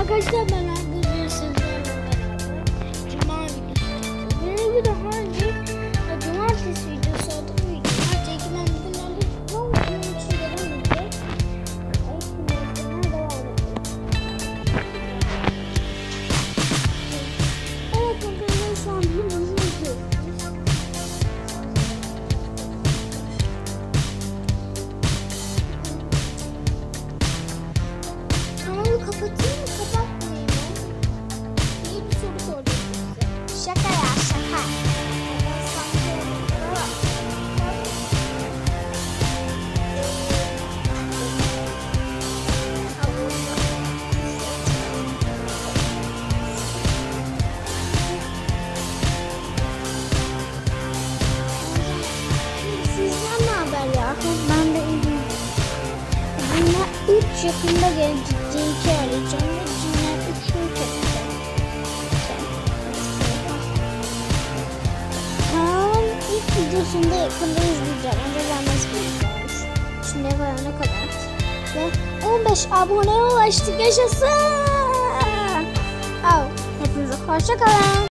Arkadaşlar ben arkadaşlar sizlerle beraber Cuma videosu çekeceğim. Benim bir daha önce Cumartesi videosu adı bu video. Hatta ben bugünlerde çok uzun sürelim video. Evet arkadaşlar şu an videomuzu izliyoruz. Kanalı kapatayım mı kapatmayayım mı? İyi bir soru soracağım size. Şaka ya şaka. Sizden ne haber ya? Ben de iyiyim. Cinler 3 yakında gelecek. C2 arayacağım ve Cinler 3'ü çekeceğim. Kaan ilk videosunda yakında izleyeceğim. Önce ben nasıl izliyormuş. Şimdiye kadar ne kadar? Ve 15 aboneye ulaştık. Yaşasın! Hepinize hoşça kalın.